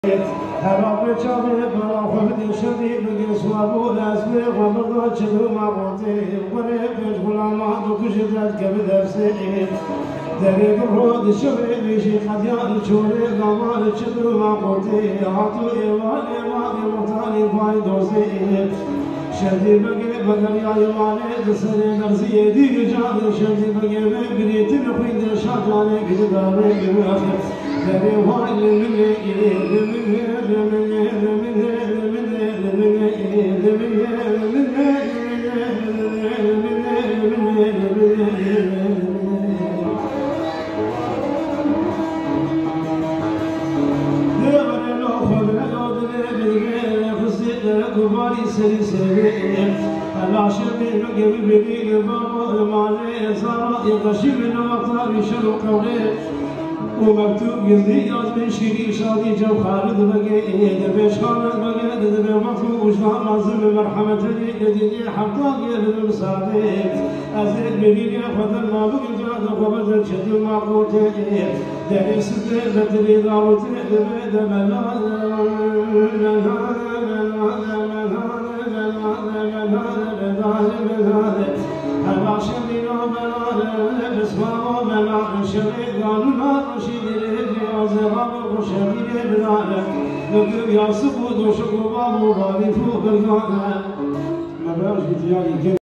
هراب چاوی برا خود شدی بگی سوابو لازمی خود چلو مابوتی ولی پیش غلامان دو کشیدت که بدرسی دری برود شبی بیشی خدیان چوری گامان چلو مابوتی هاتو ایوان ایوان مطانی پای دوستی شدی بگی بگری آیوانه دسری نرزی دیگ جانی شدی بگی بگریتی نخوید شاجانه گرداره گرده دری وای لمنه گواری سری سری العشر بگی بگی بابا ماله زارا یکشی من وقتا شروع قوله ومكتوب جلدي ياز من شيري شادي جو خالد بقي دبش خالد بقي دب مطلوب وشلون لازم مرحمة لي حطاق يا ابن صادق أزيد بقي فضل ما بقي جاد وبدل شد المعقوت داري سد بدري داوت دب هلا شبينا بلا بسمعوا بلا شبي قالوا زغاب وشهيد بلاله نقول يا سبود وشكو بابو بابي فوق الغالة ما بلاش بتياري